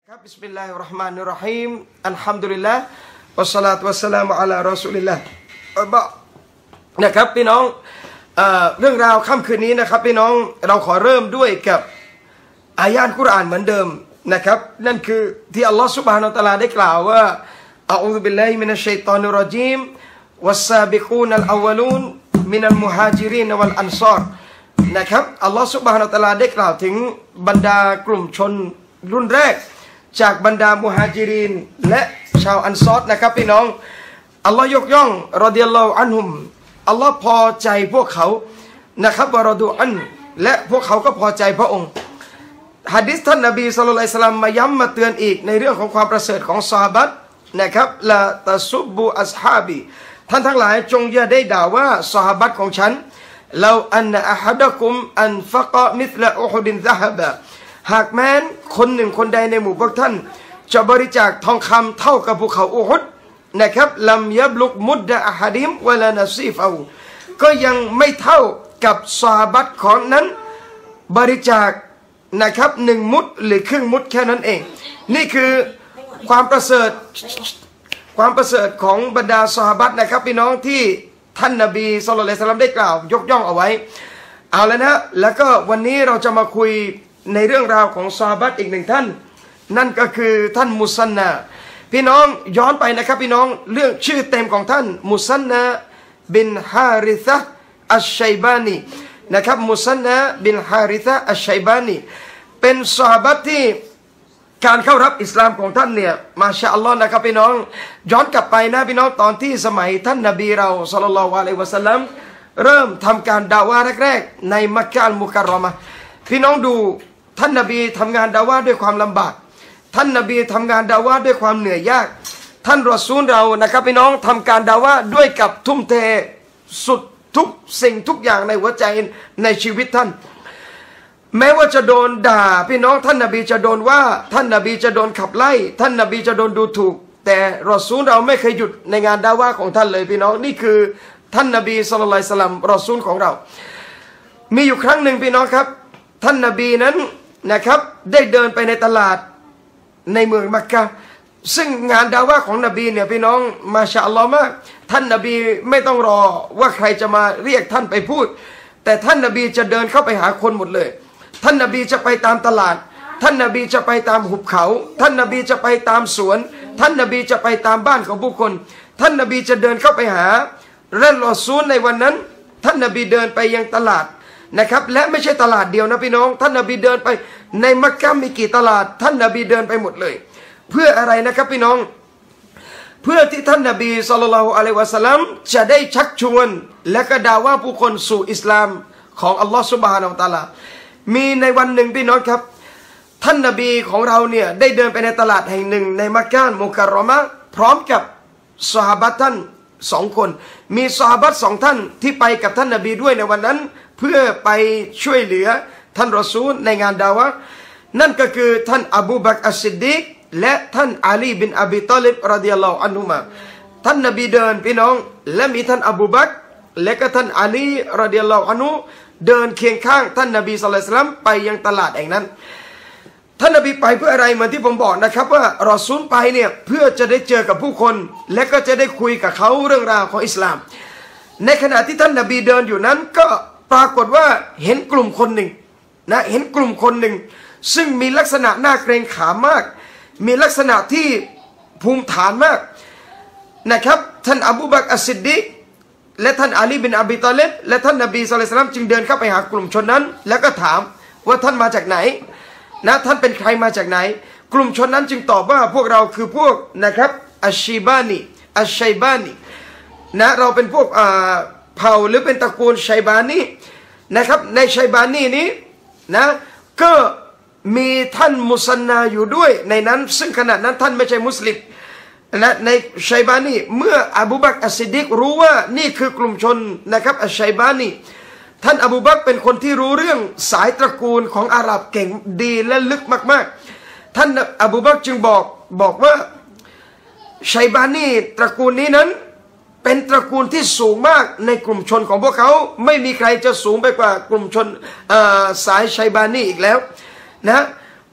ครับบิสมิลลาฮิรเราะห์มานิรเราะฮีมอัลฮัมดุลิลลาห์วัสศอลาตุวัสสลามุอะลารอซูลิลลาห์นะครับพี่น้องเรื่องราวค่ำคืนนี้นะครับพี่น้องเราขอเริ่มด้วยกับอายะห์กุรอานเหมือนเดิมนะครับนั่นคือที่อัลลอฮฺซุบฮานะฮูวะตะอาลาได้กล่าวว่าอะอูซุบิลลาฮิมินัชชัยฏอนิรเราะญีมวัสซาบิกูนัลอวัลูนมินัลมุฮาญิรินวัลอันซอรนะครับอัลลอฮฺซุบฮานะฮูวะตะอาลาได้กล่าวถึงบรรดากลุ่มชนรุ่นแรกจากบรรดามุฮาญิรินและชาวอันซอรนะครับพี่น้องอัลลอฮ์ยกย่องรอฎิยัลลอฮุอันฮุมอัลลอฮ์พอใจพวกเขานะครับวะรอดูอันและพวกเขาก็พอใจพระองค์หะดีษท่านนบีศ็อลลัลลอฮุอะลัยฮิวะซัลลัมมาย้ำมาเตือนอีกในเรื่องของความประเสริฐของซอฮาบะห์นะครับละตะซุบบุอัศฮาบีท่านทั้งหลายจงอย่าได้ด่าว่าซอฮาบะห์ของฉันลาอันอะฮัดะกุมอันฟะกะมิษละอุฮุดินซะฮะบะหากแม้นคนหนึ่งคนใดในหมู่พวกท่านจะบริจาคทองคำเท่ากับภูเขาอูฮุดนะครับลัมยับลุกมุดดะอะฮัดิมวะลานะซีฟเอาก็ยังไม่เท่ากับซอฮาบะห์ของนั้นบริจาคนะครับ1 มุดหรือครึ่งมุดแค่นั้นเองนี่คือความประเสริฐของบรรดาซอฮาบะห์นะครับพี่น้องที่ท่านนบีศ็อลลัลลอฮุอะลัยฮิวะซัลลัมได้กล่าวยกย่องเอาไว้เอาแล้วนะแล้วก็วันนี้เราจะมาคุยในเรื่องราวของซอฮาบะห์อีกหนึ่งท่านนั่นก็คือท่านมุซันนาพี่น้องย้อนไปนะครับพี่น้องเรื่องชื่อเต็มของท่านมุซันนาบินฮาริซะห์อัชชัยบานีนะครับมุซันนาบินฮาริซะห์อัชชัยบานีเป็นซอฮาบะห์ที่การเข้ารับอิสลามของท่านเนี่ยมาชาอัลลอฮ์นะครับพี่น้องย้อนกลับไปนะพี่น้องตอนที่สมัยท่านนบีเราศ็อลลัลลอฮุอะลัยฮิวะซัลลัมเริ่มทำการดะอ์วะห์แรกๆในมักกะฮ์มุคัรรอมะห์พี่น้องดูท่านนบีทำงานดะอ์วะห์ด้วยความลำบากท่านนบีทำงานดะอ์วะห์ด้วยความเหนื่อยยากท่านรอซูลเรานะครับพี่น้องทำการดะอ์วะห์ด้วยกับทุ่มเทสุดทุกสิ่งทุกอย่างในหัวใจในชีวิตท่านแม้ว่าจะโดนด่าพี่น้องท่านนบีจะโดนว่าท่านนบีจะโดนขับไล่ท่านนบีจะโดนดูถูกแต่รอซูลเราไม่เคยหยุดในงานดะอ์วะห์ของท่านเลยพี่น้องนี่คือท่านนบีศ็อลลัลลอฮุอะลัยฮิวะซัลลัมรอซูลของเรามีอยู่ครั้งหนึ่งพี่น้องครับท่านนบีนั้นนะครับได้เดินไปในตลาดในเมืองมักกะฮ์ซึ่งงานดะอ์วะห์ของนบีเนี่ยพี่น้องมาชาอัลลอฮ์มากท่านนบีไม่ต้องรอว่าใครจะมาเรียกท่านไปพูดแต่ท่านนบีจะเดินเข้าไปหาคนหมดเลยท่านนบีจะไปตามตลาดท่านนบีจะไปตามหุบเขาท่านนบีจะไปตามสวนท่านนบีจะไปตามบ้านของผู้คนท่านนบีจะเดินเข้าไปหาและรอซูลในวันนั้นท่านนบีเดินไปยังตลาดนะครับและไม่ใช่ตลาดเดียวนะพี่น้องท่านนบีเดินไปในมักกะฮ์มีกี่ตลาดท่านนบีเดินไปหมดเลยเพื่ออะไรนะครับพี่น้องเพื่อที่ท่านนบีศ็อลลัลลอฮุอะลัยฮิวะซัลลัมจะได้ชักชวนและก็ด่าว่าผู้คนสู่อิสลามของอัลลอฮฺซุบฮานะฮูวะตะอาลามีในวันหนึ่งพี่น้องครับท่านนบีของเราเนี่ยได้เดินไปในตลาดแห่งหนึ่งในมักกะฮ์มุคัรรอมะห์พร้อมกับซอฮาบะห์ท่าน2 คนมีซอฮาบะห์2 ท่านที่ไปกับท่านนบีด้วยในวันนั้นเพื่อไปช่วยเหลือท่านรอซูลในงานดะอ์วะห์นั่นก็คือท่านอบูบักรอัสซิดดีกและท่านอาลีบินอบีฏอลิบรอฎิยัลลอฮุอันฮุมาท่านนบีเดินพี่น้องและมีท่านอบูบักรและก็ท่านอาลีรอฎิยัลลอฮุอันฮุเดินเคียงข้างท่านนบีศ็อลลัลลอฮุอะลัยฮิวะซัลลัมไปยังตลาดแห่งนั้นท่านนบีไปเพื่ออะไรเหมือนที่ผมบอกนะครับว่ารอซูลไปเนี่ยเพื่อจะได้เจอกับผู้คนและก็จะได้คุยกับเขาเรื่องราวของอิสลามในขณะที่ท่านนบีเดินอยู่นั้นก็ปรากฏว่าเห็นกลุ่มคนหนึ่งนะเห็นกลุ่มคนหนึ่งซึ่งมีลักษณะน่าเกรงขามมากมีลักษณะที่ภูมิฐานมากนะครับท่านอบูบักรอัสซิดดีกและท่านอาลีบินอบีฏอลิบและท่านนบีศ็อลลัลลอฮุอะลัยฮิวะซัลลัมจึงเดินเข้าไปหากลุ่มชนนั้นแล้วก็ถามว่าท่านมาจากไหนนะท่านเป็นใครมาจากไหนกลุ่มชนนั้นจึงตอบว่าพวกเราคือพวกนะครับอัชชีบานีอัชชัยบานีนะเราเป็นพวกเผ่าหรือเป็นตระกูลชัยบานีนะครับในชัยบานีนี้นะก็มีท่านมุซันนาอยู่ด้วยในนั้นซึ่งขณะนั้นท่านไม่ใช่มุสลิมและในชัยบานีเมื่ออบูบักรอัสซิดดีกรู้ว่านี่คือกลุ่มชนนะครับอัชชัยบานีท่านอบูบักรเป็นคนที่รู้เรื่องสายตระกูลของอาหรับเก่งดีและลึกมากๆท่านอบูบักรจึงบอกว่าชัยบานีตระกูลนี้นั้นเป็นตระกูลที่สูงมากในกลุ่มชนของพวกเขาไม่มีใครจะสูงไปกว่ากลุ่มชนสายชัยบานีอีกแล้วนะ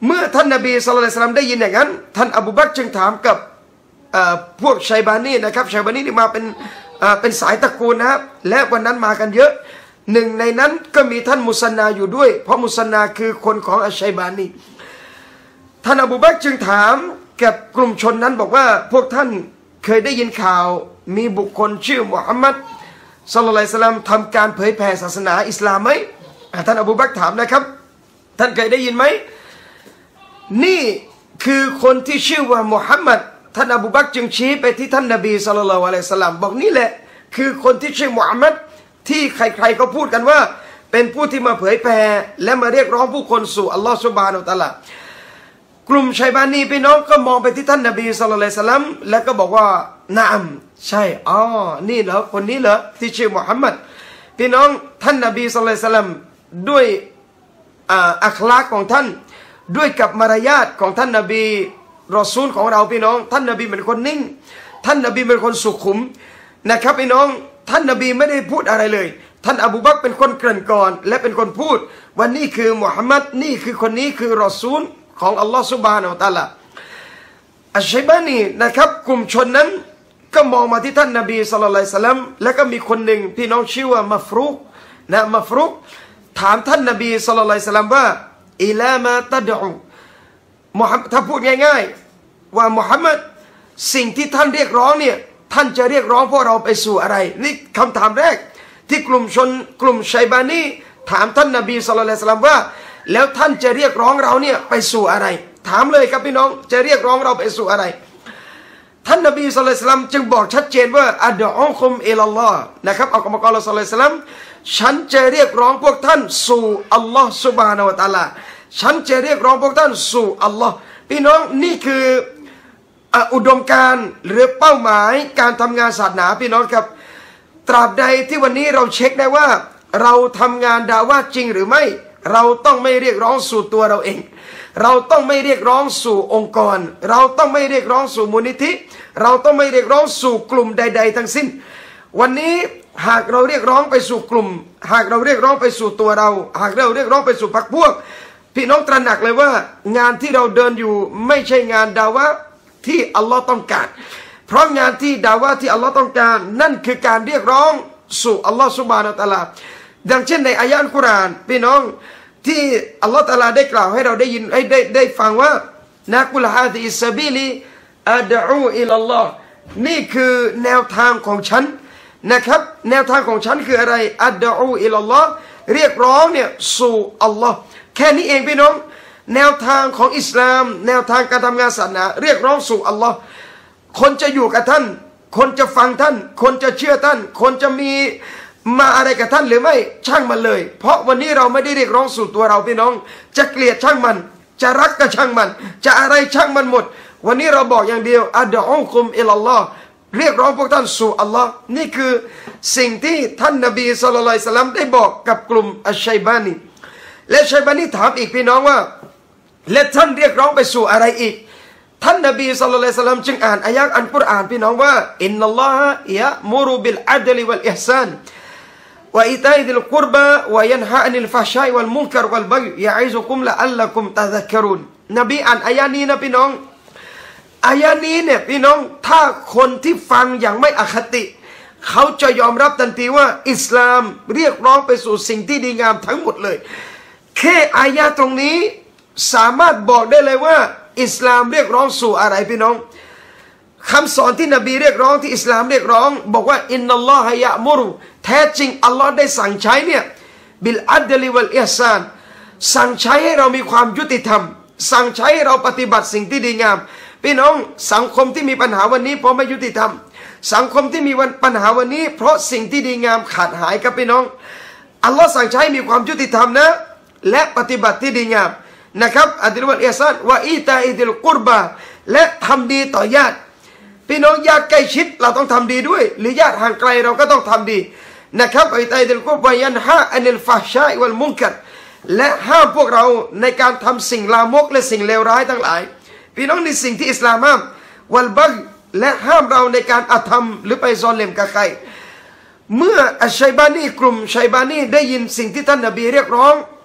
เมื่อท่านนบีศ็อลลัลลอฮุอะลัยฮิวะซัลลัมได้ยินอย่างนั้นท่านอบูบักรจึงถามกับพวกชัยบานีนะครับชัยบานีนี่มาเป็นสายตระกูลนะครับและวันนั้นมากันเยอะหนึ่งในนั้นก็มีท่านมุสนาอยู่ด้วยเพราะมุสนาคือคนของอัชชัยบานีท่านอบูบักรจึงถามกับกลุ่มชนนั้นบอกว่าพวกท่านเคยได้ยินข่าวมีบุคคลชื่อมุฮัมมัดศ็อลลัลลอฮุอะลัยฮิวะซัลลัมทำการเผยแผ่ศาสนาอิสลามไหมท่านอบูบักรถามนะครับท่านเคยได้ยินไหมนี่คือคนที่ชื่อว่ามุฮัมมัดท่านอบูบักรจึงชี้ไปที่ท่านนบีศ็อลลัลลอฮุอะลัยฮิวะซัลลัมบอกนี่แหละคือคนที่ชื่อมุฮัมมัดที่ใครๆก็พูดกันว่าเป็นผู้ที่มาเผยแผ่และมาเรียกร้องผู้คนสู่อัลลอฮฺซุบฮานะฮูวะตะอาลากลุ่มชัยบานีพี่น้องก็มองไปที่ท่านนบีศ็อลลัลลอฮุอะลัยฮิวะซัลลัมแล้วก็บอกว่านะอัมใช่นี่เหรอคนนี้เหรอที่ชื่อมุฮัมมัดพี่น้องท่านนบีศ็อลลัลลอฮุอะลัยฮิวะซัลลัมด้วยอัคลากของท่านด้วยกับมารยาทของท่านนบีรอซูลของเราพี่น้องท่านนบีเป็นคนนิ่งท่านนบีเป็นคนสุขุมนะครับพี่น้องท่านนบีไม่ได้พูดอะไรเลยท่านอบูบักรเป็นคนเกริ่นก่อนและเป็นคนพูดว่านี่คือมุฮัมมัดนี่คือคนนี้คือรอซูลของอัลลอฮฺซุบฮานะฮูวะตะอาลาอัชชัยบานีนะครับกลุ่มชนนั้นก็มองมาที่ท่านนบีศ็อลลัลลอฮุอะลัยฮิวะซัลลัมแล้วก็มีคนหนึ่งพี่น้องชื่อว่ามัฟรุกมัฟรุกถามท่านนบีศ็อลลัลลอฮุอะลัยฮิวะซัลลัมว่าอิลามาตัดอูมุฮัมมัดถ้าพูดง่ายๆว่ามุฮัมมัดสิ่งที่ท่านเรียกร้องเนี่ยท่านจะเรียกร้องพวกเราไปสู่อะไรนี่คำถามแรกที่กลุ่มชัยบานีถามท่านนบีศ็อลลัลลอฮุอะลัยฮิวะซัลลัมว่าแล้วท่านจะเรียกร้องเราเนี่ยไปสู่อะไรถามเลยครับพี่น้องจะเรียกร้องเราไปสู่อะไรท่านนบีศ็อลลัลลอฮุอะลัยฮิวะซัลลัมจึงบอกชัดเจนว่าอัดอูคุมอิลัลลอฮ์นะครับอัลกุรอานศ็อลลัลลอฮุอะลัยฮิวะซัลลัมฉันจะเรียกร้องพวกท่านสู่อัลลอฮ์ซุบฮานะฮูวะตะอาลาฉันจะเรียกร้องพวกท่านสู่อัลลอฮ์พี่น้องนี่คืออุดมการณ์หรือเป้าหมายการทำงานศาสนาพี่น้องครับตราบใดที่วันนี้เราเช็คได้ว่าเราทำงานดาวะจริงหรือไม่เราต้องไม่เรียกร้องสู่ตัวเราเองเราต้องไม่เรียกร้องสู่องค์กรเราต้องไม่เรียกร้องสู่มูลนิธิเราต้องไม่เรียกร้องสู่กลุ่มใดๆทั้งสิ้นวันนี้หากเราเรียกร้องไปสู่กลุ่มหากเราเรียกร้องไปสู่ตัวเราหากเราเรียกร้องไปสู่พรรคพวกพี่น้องตระหนักเลยว่างานที่เราเดินอยู่ไม่ใช่งานดาวะที่อัลลอฮ์ต้องการเพราะงานที่ดาวะที่อัลลอฮ์ต้องการนั่นคือการเรียกร้องสู่อัลลอฮ์ซุบฮานะฮูวะตะอาลาดังเช่นในอายะห์อัลกุรอานพี่น้องที่อัลลอฮ์ตะอาลาได้กล่าวให้เราได้ยินได้ฟังว่านะกุลฮาซิฮิสซะบีลิอัดอูอิลัลลอฮ์นี่คือแนวทางของฉันนะครับแนวทางของฉันคืออะไรอัดอูอิลัลลอฮ์เรียกร้องเนี่ยสู่อัลลอฮ์แค่นี้เองพี่น้องแนวทางของอิสลามแนวทางการทำงานศาสนาเรียกร้องสู่อัลลอฮ์คนจะอยู่กับท่านคนจะฟังท่านคนจะเชื่อท่านคนจะมีมาอะไรกับท่านหรือไม่ช่างมันเลยเพราะวันนี้เราไม่ได้เรียกร้องสู่ตัวเราพี่น้องจะเกลียดช่างมันจะรักก็ช่างมันจะอะไรช่างมันหมดวันนี้เราบอกอย่างเดียวอัดอูคุมอิลัลลอฮ์เรียกร้องพวกท่านสู่อัลลอฮ์นี่คือสิ่งที่ท่านนบีศ็อลลัลลอฮุอะลัยฮิวะซัลลัมได้บอกกับกลุ่มอัชชัยบานีและชัยบานีถามอีกพี่น้องว่าและท่านเรียกร้องไปสู่อะไรอีกท่านนบีศ็อลลัลลอฮุอะลัยฮิวะซัลลัมจึงอ่านอายะห์อัลกุรอานพี่น้องว่าอินนัลลอฮะยะมุรุบิลอัดลิวัลอิห์ซานวะอิตาอิดิลกุรบะวะยันฮะอันิลฟะฮ์ชาอิวัลมุนกัรวัลบัฆยะอิซุกุมละอัลลักุมตะซักกะรุนนบีอ่านอายะห์นี้นะพี่น้องอายะห์นี้เนี่ยพี่น้องถ้าคนที่ฟังอย่างไม่อคติเขาจะยอมรับทันทีว่าอิสลามเรียกร้องไปสู่สิ่งที่ดีงามทั้งหมดเลยแค่อายะห์ตรงนี้สามารถบอกได้เลยว่าอิสลามเรียกร้องสู่อะไรพี่น้องคำสอนที่นบีเรียกร้องที่อิสลามเรียกร้องบอกว่าอินนัลลอฮะยะมุรุแท้จริงอัลลอฮ์ได้สั่งใช้เนี่ยบิลอัดลิวัลอิห์ซานสั่งใช้ให้เรามีความยุติธรรมสั่งใช้ให้เราปฏิบัติสิ่งที่ดีงามพี่น้องสังคมที่มีปัญหาวันนี้เพราะไม่ยุติธรรมสังคมที่มีปัญหาวันนี้เพราะสิ่งที่ดีงามขาดหายครับพี่น้องอัลลอฮ์สั่งใช้มีความยุติธรรมนะและปฏิบัติที่ดีงามนะครับอัลลอฮ์วัลอิห์ซานวะอีตาอิดิลกุรบะและทำดีต่อญาติพี่น้องญาติใกล้ชิดเราต้องทำดีด้วยหรือญาติห่างไกลเราก็ต้องทำดีนะครับอีตาอิดิลกุรบะยันฮะอันิลฟะฮ์ชาอิวัลมุนกัรและห้ามพวกเราในการทำสิ่งลามกและสิ่งเลวร้ายทั้งหลายพี่น้องในสิ่งที่อิสลามห้ามวัลบัฆและห้ามเราในการอธรรมหรือไปซอเลมกับใครเมื่ออัชชัยบานีกลุ่มชัยบานีได้ยินสิ่งที่ท่านนบีเรียกร้อง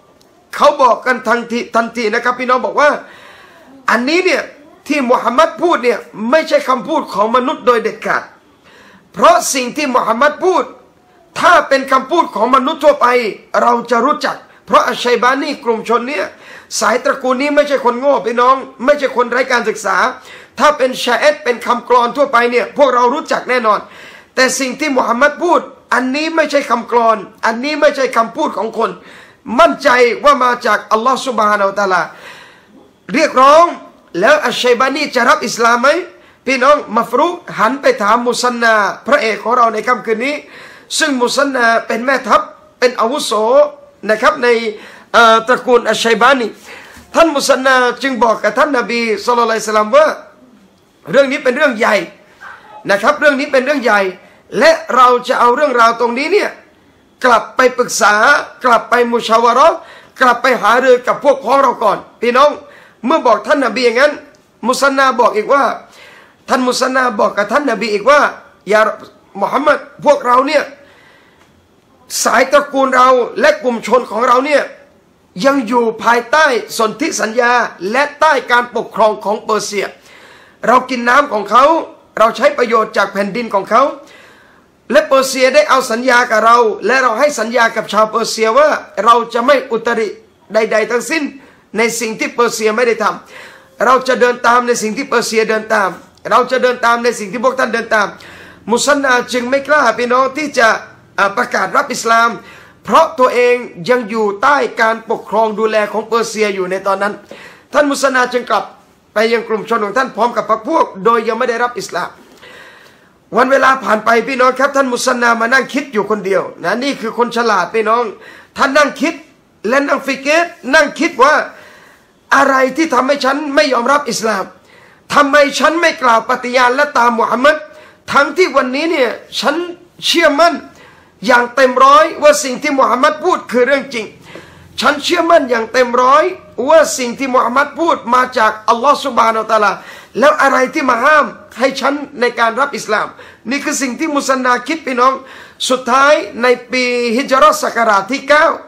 เขาบอกกันทันทีนะครับพี่น้องบอกว่าอันนี้เนี่ยที่มุฮัมมัดพูดเนี่ยไม่ใช่คำพูดของมนุษย์โดยเด็ดขาดเพราะสิ่งที่มุฮัมมัดพูดถ้าเป็นคำพูดของมนุษย์ทั่วไปเราจะรู้จักเพราะอัชชัยบานีกลุ่มชนเนี่ยสายตระกูลนี้ไม่ใช่คนโง่พี่น้องไม่ใช่คนไร้การศึกษาถ้าเป็นชาเอตเป็นคำกลอนทั่วไปเนี่ยพวกเรารู้จักแน่นอนแต่สิ่งที่มุฮัมมัดพูดอันนี้ไม่ใช่คำกลอนอันนี้ไม่ใช่คำพูดของคนมั่นใจว่ามาจากอัลลอฮฺซุบฮานะฮูวะตะอาลาเรียกร้องแล้วอัชชัยบานีจะรับอิสลามไหมพี่น้องมัฟรุกหันไปถามมุซันนาพระเอกของเราในค่ำคืนนี้ซึ่งมุซันนาเป็นแม่ทัพเป็นอาวุโสนะครับในตระกูลอัชชัยบานีท่านมุซันนาจึงบอกกับท่านนบีศ็อลลัลลอฮุอะลัยฮิวะซัลลัมว่าเรื่องนี้เป็นเรื่องใหญ่นะครับเรื่องนี้เป็นเรื่องใหญ่และเราจะเอาเรื่องราวตรงนี้เนี่ยกลับไปปรึกษากลับไปมุชาวะเราะห์กลับไปหารือกับพวกพ้องเราก่อนพี่น้องเมื่อบอกท่านนบีอย่างนั้นมุซันนาบอกอีกว่าท่านมุซันนาบอกกับท่านนบีอีกว่ายามุฮัมมัดพวกเราเนี่ยสายตระกูลเราและกลุ่มชนของเราเนี่ยยังอยู่ภายใต้สนธิสัญญาและใต้การปกครองของเปอร์เซียเรากินน้ำของเขาเราใช้ประโยชน์จากแผ่นดินของเขาและเปอร์เซียได้เอาสัญญากับเราและเราให้สัญญากับชาวเปอร์เซียว่าเราจะไม่อุตริใดๆทั้งสิ้นในสิ่งที่เปอร์เซียไม่ได้ทำเราจะเดินตามในสิ่งที่เปอร์เซียเดินตามเราจะเดินตามในสิ่งที่พวกท่านเดินตามมุซันนาจึงไม่กล้าพี่น้องที่จะประกาศรับอิสลามเพราะตัวเองยังอยู่ใต้การปกครองดูแลของเปอร์เซียอยู่ในตอนนั้นท่านมุซันนาจึงกลับไปยังกลุ่มชนของท่านพร้อมกับพรรคพวกโดยยังไม่ได้รับอิสลามวันเวลาผ่านไปพี่น้องครับท่านมุซันนามานั่งคิดอยู่คนเดียวนะนี่คือคนฉลาดพี่น้องท่านนั่งคิดและนั่งฟิกเกตนั่งคิดว่าอะไรที่ทำให้ฉันไม่ยอมรับอิสลามทำไมฉันไม่กล่าวปฏิญาณและตามมุฮัมมัดทั้งที่วันนี้เนี่ยฉันเชื่อมั่นอย่างเต็มร้อยว่าสิ่งที่มุฮัมมัดพูดคือเรื่องจริงฉันเชื่อมั่นอย่างเต็มร้อยว่าสิ่งที่มุฮัมมัดพูดมาจากอัลลอฮฺซุบฮานะฮูวะตะอาลาแล้วอะไรที่มาห้ามให้ฉันในการรับอิสลามนี่คือสิ่งที่มุซันนาคิดพี่น้องสุดท้ายในปีฮิจเราะห์ศักราชที่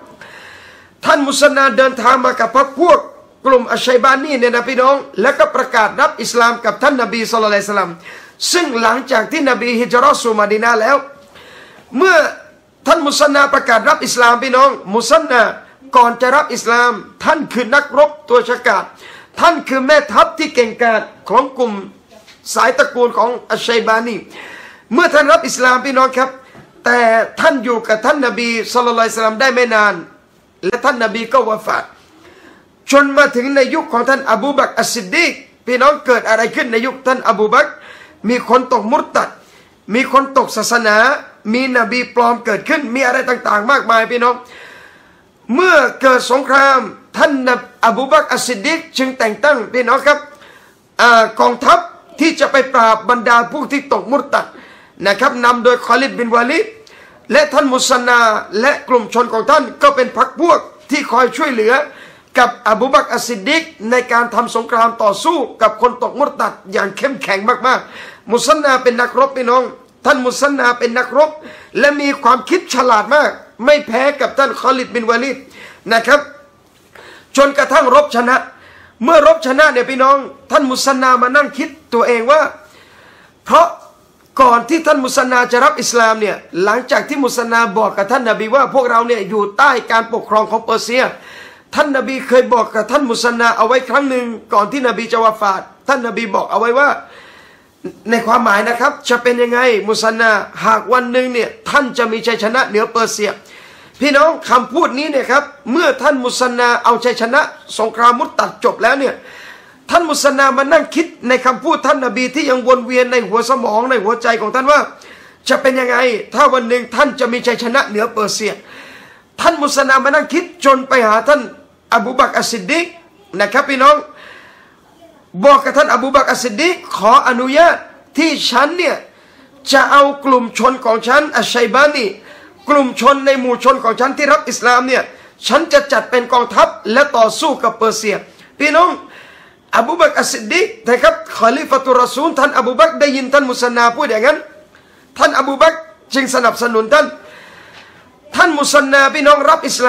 9ท่านมุซันนาเดินทางมากับพรรคพวกกลุ่มอัชชัยบานีเนี่ยนะพี่น้องแล้วก็ประกาศรับอิสลามกับท่านนบีศ็อลลัลลอฮุอะลัยฮิวะซัลลัมซึ่งหลังจากที่นบีฮิจเราะห์สู่มะดีนะห์แล้วเมื่อท่านมุซันนาประกาศรับอิสลามพี่น้องมุซันนาก่อนจะรับอิสลามท่านคือนักรบตัวฉกาจท่านคือแม่ทัพที่เก่งกาจของกลุ่มสายตระกูลของอัชชัยบานีเมื่อท่านรับอิสลามพี่น้องครับแต่ท่านอยู่กับท่านนบีศ็อลลัลลอฮุอะลัยฮิวะซัลลัมได้ไม่นานและท่านนบีก็วะฟาตจนมาถึงในยุคของท่านอบูบักรอัสซิดดีกพี่น้องเกิดอะไรขึ้นในยุคท่านอบูบักรมีคนตกมุรตัดมีคนตกศาสนามีนบีปลอมเกิดขึ้นมีอะไรต่างๆมากมายพี่น้องเมื่อเกิดสงครามท่านอบูบักรอัสซิดดีกจึงแต่งตั้งพี่น้องครับกองทัพที่จะไปปราบบรรดาผู้ที่ตกมุรตัดนะครับนำโดยคอลิดบินวาลิดและท่านมุซันนาและกลุ่มชนของท่านก็เป็นพรรคพวกที่คอยช่วยเหลือกับอบูบักรอัสซิดดีกในการทำสงครามต่อสู้กับคนตกมุรตัดอย่างเข้มแข็งมากๆมุซันนาเป็นนักรบพี่น้องท่านมุซันนาเป็นนักรบและมีความคิดฉลาดมากไม่แพ้กับท่านคอลิดบินวาลิดนะครับจนกระทั่งรบชนะเมื่อรบชนะเนี่ยพี่น้องท่านมุซันนามานั่งคิดตัวเองว่าเพราะก่อนที่ท่านมุซันนาจะรับอิสลามเนี่ยหลังจากที่มุซันนาบอกกับท่านนบีว่าพวกเราเนี่ยอยู่ใต้การปกครองของเปอร์เซียท่านนบีเคยบอกกับท่านมุซันนาเอาไว้ครั้งหนึ่งก่อนที่นบีจะวะฟาตท่านนบีบอกเอาไว้ว่าในความหมายนะครับจะเป็นยังไงมุซันนาหากวันหนึ่งเนี่ยท่านจะมีชัยชนะเหนือเปอร์เซียพี่น้องคำพูดนี้เนี่ยครับเมื่อท่านมุซันนาเอาชัยชนะสงครามมุตตัดจบแล้วเนี่ยท่านมุซันนามานั่งคิดในคำพูดท่านนบีที่ยังวนเวียนในหัวสมองในหัวใจของท่านว่าจะเป็นยังไงถ้าวันหนึ่งท่านจะมีชัยชนะเหนือเปอร์เซียท่านมุซันนามานั่งคิดจนไปหาท่านอบูบักรอัสซิดดีกนะครับพี่น้องบอกกับท่านอบูบักรอัสซิดดีกขออนุญาตที่ฉันเนี่ยจะเอากลุ่มชนของฉันอัชชัยบานีกลุ่มชนในหมู่ชนของฉันที่รับอิสลามเนี่ยฉันจะจัดเป็นกองทัพและต่อสู้กับเปอร์เซียพี่น้องอบูบักรอัสซิดดีกนะครับคอลิฟะตุรรอซูลท่านอบูบักรได้ยินท่านมุซันนาพูดอย่างนั้นท่านอบูบักรจึงสนับสนุนท่านมุซันนาพี่น้องรับอิสลาม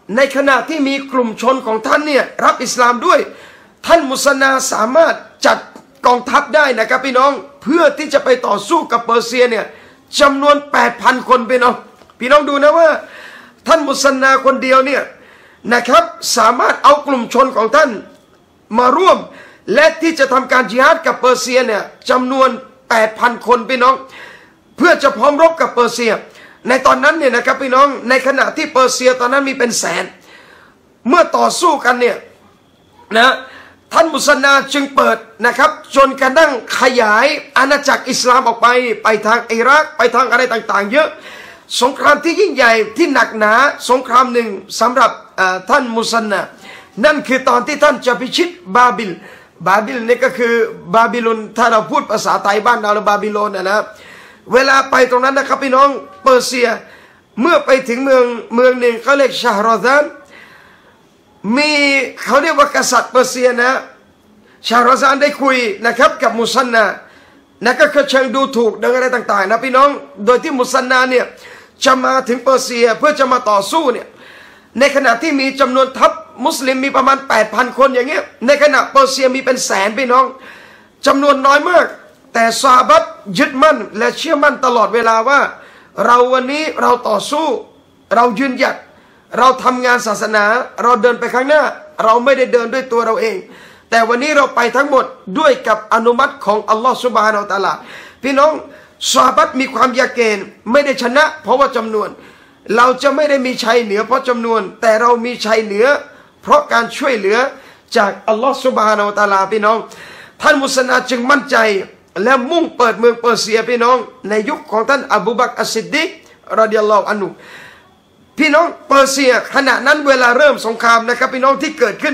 ในขณะที่มีกลุ่มชนของท่านเนี่ยรับอิสลามด้วยท่านมุสนาสามารถจัดกองทัพได้นะครับพี่น้องเพื่อที่จะไปต่อสู้กับเปอร์เซียเนี่ยจำนวน 8,000 คนพี่น้องดูนะว่าท่านมุสนาคนเดียวเนี่ยนะครับสามารถเอากลุ่มชนของท่านมาร่วมและที่จะทำการญิฮาดกับเปอร์เซียเนี่ยจำนวน 8,000 คนพี่น้องเพื่อจะพร้อมรบกับเปอร์เซียในตอนนั้นเนี่ยนะครับพี่น้องในขณะที่เปอร์เซียตอนนั้นมีเป็นแสนเมื่อต่อสู้กันเนี่ยนะท่านมุสนาจึงเปิดนะครับจนกระทั่งขยายอาณาจักรอิสลามออกไปทางอิรักไปทางอะไรต่างๆเยอะสงครามที่ยิ่งใหญ่ที่หนักหนาสงครามหนึ่งสำหรับท่านมุสนานั่นคือตอนที่ท่านจะพิชิตบาบิลนี่ก็คือบาบิโลนถ้าเราพูดภาษาไทยบ้านเราบาบิโลนนะเวลาไปตรงนั้นนะครับพี่น้องเปอร์เซียเมื่อไปถึงเมืองหนึ่งเขาเรียกชาฮรอซานมีเขาเรียกว่ากษัตริย์เปอร์เซียนะชาฮรอซานได้คุยนะครับกับมุสนานะก็คือเชิงดูถูกดังอะไรต่างๆนะพี่น้องโดยที่มุสนาเนี่ยจะมาถึงเปอร์เซียเพื่อจะมาต่อสู้เนี่ยในขณะที่มีจำนวนทัพมุสลิมมีประมาณ 8,000 คนอย่างเงี้ยในขณะเปอร์เซียมีเป็นแสนพี่น้องจำนวนน้อยมากแต่ซอฮาบะห์ยึดมั่นและเชื่อมั่นตลอดเวลาว่าเราวันนี้เราต่อสู้เรายืนหยัดเราทำงานศาสนาเราเดินไปข้างหน้าเราไม่ได้เดินด้วยตัวเราเองแต่วันนี้เราไปทั้งหมดด้วยกับอนุมัติของอัลลอฮฺซุบฮานะฮูวะตะอาลาพี่น้องซอฮาบะห์มีความยาเกณฑ์ไม่ได้ชนะเพราะว่าจำนวนเราจะไม่ได้มีชัยเหนือเพราะจำนวนแต่เรามีชัยเหนือเพราะการช่วยเหลือจากอัลลอฮฺซุบฮานะฮูวะตะอาลาพี่น้องท่านมุสนาจึงมั่นใจและมุ่งเปิดเมืองเปอร์เซียพี่น้องในยุคของท่านอบูบักรอัสซิดดีกรอฎิยัลลอฮุอันฮุพี่น้องเปอร์เซียขณะนั้นเวลาเริ่มสงครามนะครับพี่น้องที่เกิดขึ้น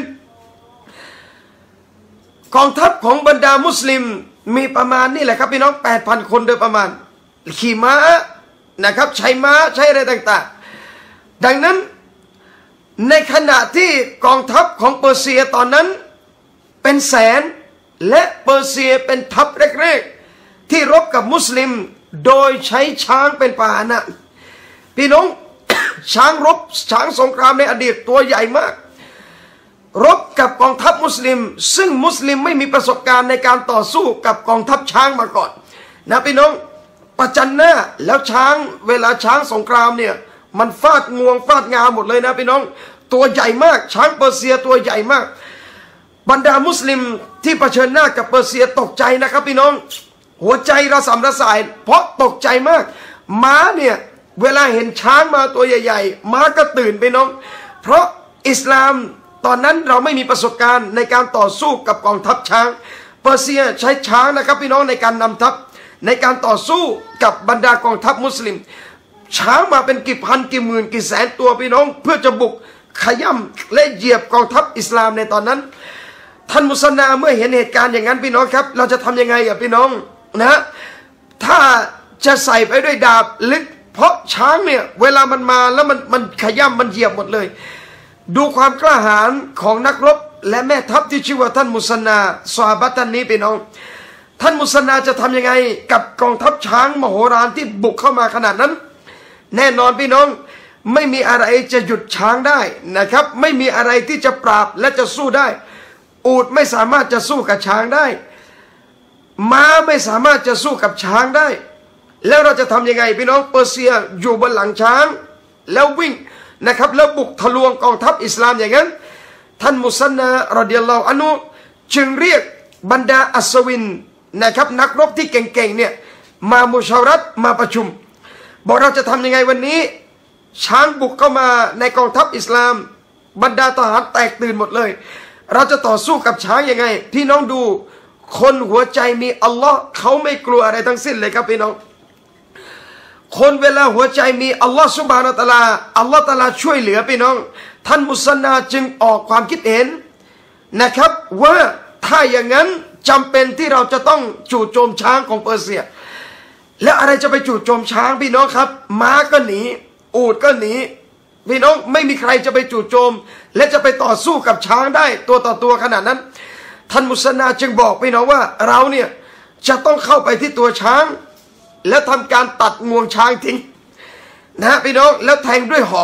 กองทัพของบรรดามุสลิมมีประมาณนี่แหละครับพี่น้อง 8,000 คนโดยประมาณขี่ม้านะครับใช้ม้าใช้อะไรต่างๆดังนั้นในขณะที่กองทัพของเปอร์เซียตอนนั้นเป็นแสนและเปอร์เซียเป็นทัพแรกๆที่รบกับมุสลิมโดยใช้ช้างเป็นพาหนะพี่น้อง ช้างรบช้างสงครามในอดีตตัวใหญ่มากรบกับกองทัพมุสลิมซึ่งมุสลิมไม่มีประสบการณ์ในการต่อสู้กับกองทัพช้างมาก่อนนะพี่น้องประจันหน้าแล้วช้างเวลาช้างสงครามเนี่ยมันฟาดงวงฟาดงาหมดเลยนะพี่น้องตัวใหญ่มากช้างเปอร์เซียตัวใหญ่มากบรรดามุสลิมที่เผชิญหน้ากับเปอร์เซียตกใจนะครับพี่น้องหัวใจระสำระสายเพราะตกใจมากม้าเนี่ยเวลาเห็นช้างมาตัวใหญ่ๆม้าก็ตื่นไปน้องเพราะอิสลามตอนนั้นเราไม่มีประสบการณ์ในการต่อสู้กับกองทัพช้างเปอร์เซียใช้ช้างนะครับพี่น้องในการนำทัพในการต่อสู้กับบรรดากองทัพมุสลิมช้างมาเป็นกี่พันกี่หมื่นกี่แสนตัวพี่น้องเพื่อจะบุกขย่ำและเหยียบกองทัพอิสลามในตอนนั้นท่านมุสนาเมื่อเห็นเหตุการณ์อย่างนั้นพี่น้องครับเราจะทำยังไงอ่ะพี่น้องนะถ้าจะใส่ไปด้วยดาบลึกเพราะช้างเนี่ยเวลามันมาแล้วมันขย่ำมันเหยียบหมดเลยดูความกล้าหาญของนักรบและแม่ทัพที่ชื่อว่าท่านมุสนาซอฮาบะห์ท่านนี้พี่น้องท่านมุสนาจะทำยังไงกับกองทัพช้างมโหฬารที่บุกเข้ามาขนาดนั้นแน่นอนพี่น้องไม่มีอะไรจะหยุดช้างได้นะครับไม่มีอะไรที่จะปราบและจะสู้ได้อูฐไม่สามารถจะสู้กับช้างได้ม้าไม่สามารถจะสู้กับช้างได้แล้วเราจะทำยังไงพี่น้องเปอร์เซียอยู่บนหลังช้างแล้ววิ่งนะครับแล้วบุกทะลวงกองทัพอิสลามอย่างนั้นท่านมุสนารอฎิยัลลอฮุอันฮุจึงเรียกบรรดาอัศวินนะครับนักรบที่เก่งๆเนี่ยมามุชาวัรตมาประชุมบอกเราจะทำยังไงวันนี้ช้างบุกเข้ามาในกองทัพอิสลามบรรดาทหารแตกตื่นหมดเลยเราจะต่อสู้กับช้างยังไงพี่น้องดูคนหัวใจมีอัลลอฮ์เขาไม่กลัวอะไรทั้งสิ้นเลยครับพี่น้องคนเวลาหัวใจมีอัลลอฮ์ซุบฮานะฮูวะตะอาลาอัลลอฮ์ตะอาลาช่วยเหลือพี่น้องท่านมุสนาจึงออกความคิดเห็นนะครับว่าถ้าอย่างนั้นจำเป็นที่เราจะต้องจู่โจมช้างของเปอร์เซียแล้วอะไรจะไปจู่โจมช้างพี่น้องครับม้าก็หนีอูฐก็หนีพี่น้องไม่มีใครจะไปจู่โจมและจะไปต่อสู้กับช้างได้ตัวต่อตัวขนาดนั้นท่านมุสนาจึงบอกพี่น้องว่าเราเนี่ยจะต้องเข้าไปที่ตัวช้างและทำการตัดงวงช้างทิ้งนะพี่น้องแล้วแทงด้วยหอก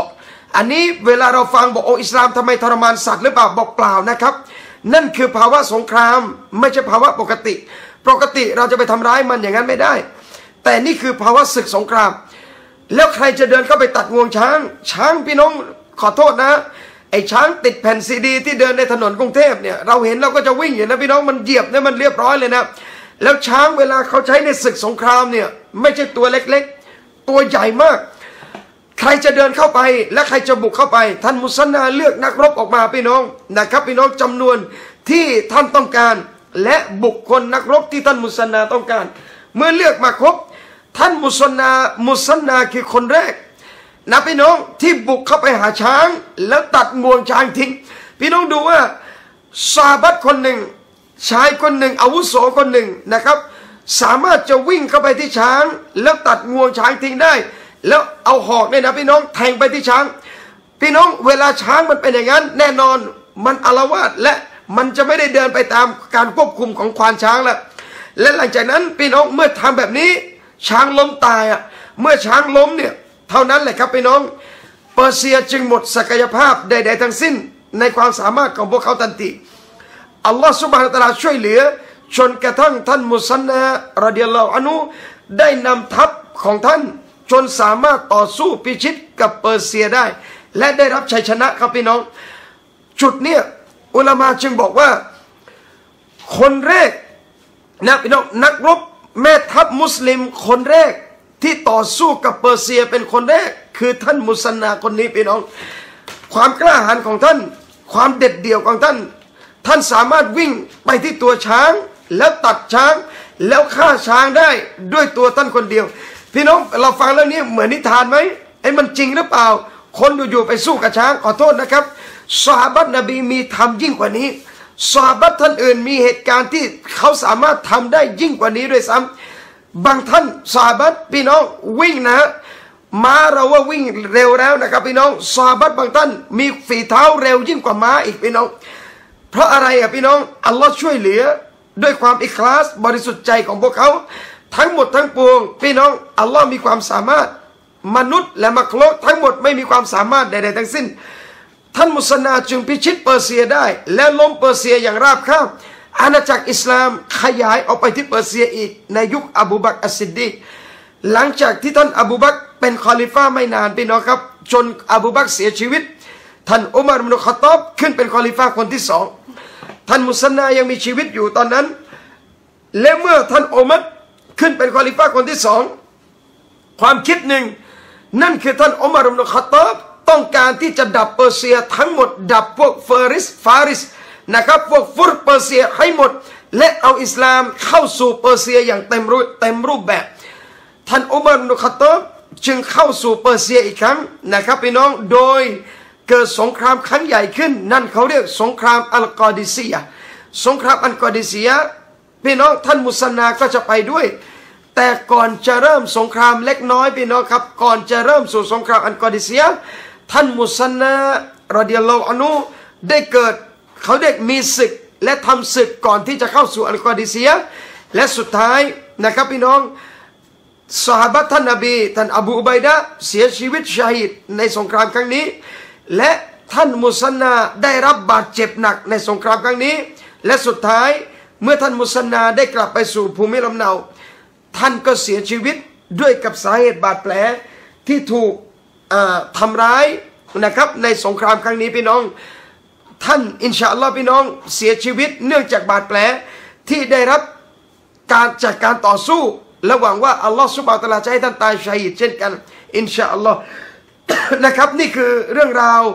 อันนี้เวลาเราฟังบอกโออิสลามทำไมทรมานสัตว์หรือเปล่าบอกเปล่านะครับนั่นคือภาวะสงครามไม่ใช่ภาวะปกติเราจะไปทำร้ายมันอย่างนั้นไม่ได้แต่นี่คือภาวะศึกสงครามแล้วใครจะเดินเข้าไปตัดงวงช้างพี่น้องขอโทษนะไอ้ช้างติดแผ่นซีดีที่เดินในถนนกรุงเทพเนี่ยเราเห็นเราก็จะวิ่งอยู่นะพี่น้องมันเหยียบเนี่ยมันเรียบร้อยเลยนะแล้วช้างเวลาเขาใช้ในศึกสงครามเนี่ยไม่ใช่ตัวเล็กๆตัวใหญ่มากใครจะเดินเข้าไปและใครจะบุกเข้าไปท่านมุสนาเลือกนักรบออกมาพี่น้องนะครับพี่น้องจำนวนที่ท่านต้องการและบุคคลนักรบที่ท่านมุสนาต้องการเมื่อเลือกมาครบท่านมุสนาคือคนแรกนะพี่น้องที่บุกเข้าไปหาช้างแล้วตัดงวงช้างทิ้งพี่น้องดูว่าซอฮาบะห์คนหนึ่งชายคนหนึ่งอาวุโสคนหนึ่งนะครับสามารถจะวิ่งเข้าไปที่ช้างแล้วตัดงวงช้างทิ้งได้แล้วเอาหอกเนี่ยนะพี่น้องแทงไปที่ช้างพี่น้องเวลาช้างมันเป็นอย่างนั้นแน่นอนมันอาละวาดและมันจะไม่ได้เดินไปตามการควบคุมของควานช้างแล้วและหลังจากนั้นพี่น้องเมื่อทำแบบนี้ช้างล้มตายอ่ะเมื่อช้างล้มเนี่ยเท่านั้นแหละครับพี่น้องเปอร์เซียจึงหมดศักยภาพใดๆทั้งสิ้นในความสามารถของพวกเขาทันทีอัลลอฮฺซุบฮานะฮูวะตะอาลาช่วยเหลือจนกระทั่งท่านมุซันนะรอฎิยัลลอฮุอันฮุได้นำทัพของท่านจนสามารถต่อสู้พิชิตกับเปอร์เซียได้และได้รับชัยชนะครับพี่น้องจุดเนี้ยอุลามะจึงบอกว่าคนแรกนะพี่น้องนักรบแม่ทัพมุสลิมคนแรกที่ต่อสู้กับเปอร์เซียเป็นคนแรกคือท่านมุซันนาคนนี้พี่น้องความกล้าหาญของท่านความเด็ดเดี่ยวของท่านสามารถวิ่งไปที่ตัวช้างแล้วตัดช้างแล้วฆ่าช้างได้ด้วยตัวท่านคนเดียวพี่น้องเราฟังแล้วนี้เหมือนนิทานไหมไอ้มันจริงหรือเปล่าคนอยู่ๆไปสู้กับช้างขอโทษนะครับซอฮาบะห์นบีมีทำยิ่งกว่านี้ซอฮาบะห์ท่านอื่นมีเหตุการณ์ที่เขาสามารถทำได้ยิ่งกว่านี้ด้วยซ้ำบางท่านซอฮาบะห์พี่น้องวิ่งนะม้าเราว่าวิ่งเร็วแล้วนะครับพี่น้องซอฮาบะห์บางท่านมีฝีเท้าเร็วยิ่งกว่าม้าอีกพี่น้องเพราะอะไรอ่ะพี่น้องอัลลอฮ์ช่วยเหลือด้วยความอิคลาสบริสุทธิ์ใจของพวกเขาทั้งหมดทั้งปวงพี่น้องอัลลอฮ์มีความสามารถมนุษย์และมักลุกทั้งหมดไม่มีความสามารถใดๆทั้งสิ้นท่านมุสนาจึงพิชิตเปอร์เซียได้และล้มเปอร์เซียอย่างราบคาบอาณาจักรอิสลามขยายออกไปที่เปอร์เซียอีกในยุคอบูบักรอัสซิดดีกหลังจากที่ท่านอบูบักรเป็นคอลิฟะห์ไม่นานพี่น้องครับจนอบูบักรเสียชีวิตท่านอุมัร อิบนุ ค็อฏฏอบขึ้นเป็นคอลิฟะห์คนที่สองท่านมุสนายังมีชีวิตอยู่ตอนนั้นและเมื่อท่านอุมัรขึ้นเป็นคอลิฟะห์คนที่สองความคิดหนึ่งนั่นคือท่านอุมัร อิบนุ ค็อฏฏอบต้องการที่จะดับเปอร์เซียทั้งหมดดับพวกฟาริสนะครับพวกฟุรเปอร์เซียให้หมดและเอาอิสลามเข้าสู่เปอร์เซียอย่างเต็มรูปแบบท่านอุมัร อิบนุ ค็อฏฏอบจึงเข้าสู่เปอร์เซียอีกครั้งนะครับพี่น้องโดยเกิดสงครามครั้งใหญ่ขึ้นนั่นเขาเรียกสงครามอัลกอดิซียะสงครามอัลกอดิซียะพี่น้องท่านมุสนาก็จะไปด้วยแต่ก่อนจะเริ่มสงครามเล็กน้อยพี่น้องครับก่อนจะเริ่มสู่สงครามอัลกอดิซียะท่านมุสนารอฎิยัลลอฮุอันฮุได้เกิดเขาได้มีศึกและทำศึกก่อนที่จะเข้าสู่อัลกอดิซียะและสุดท้ายนะครับพี่น้องซอฮาบะห์ท่านนบีท่านอบูอุบัยดะห์เสียชีวิตชาฮิดในสงครามครั้งนี้และท่านมุสนาได้รับบาดเจ็บหนักในสงครามครั้งนี้และสุดท้ายเมื่อท่านมุสนาได้กลับไปสู่ภูมิลำเนาท่านก็เสียชีวิตด้วยกับสาเหตุบาดแผลที่ถูกทำร้ายนะครับในสงครามครั้งนี้พี่น้องท่านอินชาอัลลอฮ์พี่น้องเสียชีวิตเนื่องจากบาดแผลที่ได้รับจากการต่อสู้และหวังว่าอัลลอฮ์ซุบฮานะฮูวะตะอาลาจะให้ท่านตายชาฮิดเช่นกันอินชาอัลลอฮ์ นะครับนี่คือเรื่องราว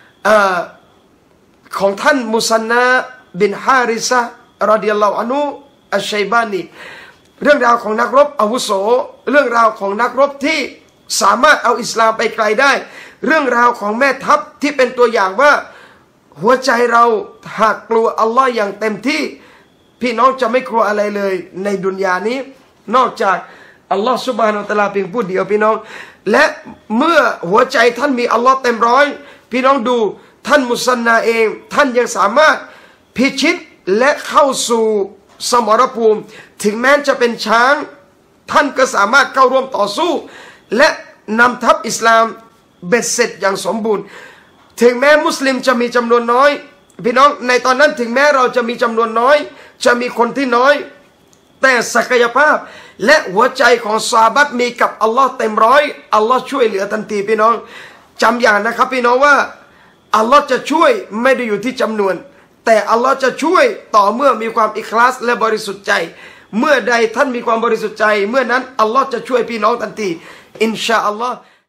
ของท่านมุซันนะบินฮาริซะห์รอฎิยัลลอฮุอันฮุอัชชัยบานีเรื่องราวของนักรบอาวุโสเรื่องราวของนักรบที่สามารถเอาอิสลามไปไกลได้เรื่องราวของแม่ทัพที่เป็นตัวอย่างว่าหัวใจเราหากกลัวอัลลอฮ์อย่างเต็มที่พี่น้องจะไม่กลัวอะไรเลยในดุนยานี้นอกจากอัลลอฮ์ซุบฮานะฮูวะตะอาลาเพียงผู้เดียวพี่น้องและเมื่อหัวใจท่านมีอัลลอฮ์เต็มร้อยพี่น้องดูท่านมุซันนาเองท่านยังสามารถพิชิตและเข้าสู่สมรภูมิถึงแม้จะเป็นช้างท่านก็สามารถเข้าร่วมต่อสู้และนำทัพอิสลามเบ็ดเสร็จอย่างสมบูรณ์ถึงแม้มุสลิมจะมีจำนวนน้อยพี่น้องในตอนนั้นถึงแม้เราจะมีจำนวนน้อยจะมีคนที่น้อยแต่ศักยภาพและหัวใจของซอฮาบะห์มีกับอัลลอฮ์เต็มร้อยอัลลอฮ์ช่วยเหลือทันทีพี่น้องจำอย่างนะครับพี่น้องว่าอัลลอฮ์จะช่วยไม่ได้อยู่ที่จำนวนแต่อัลลอฮ์จะช่วยต่อเมื่อมีความอิคลาสและบริสุทธิ์ใจเมื่อใดท่านมีความบริสุทธิ์ใจเมื่อนั้นอัลลอฮ์จะช่วยพี่น้องทันทีอินชาอัลลอฮ์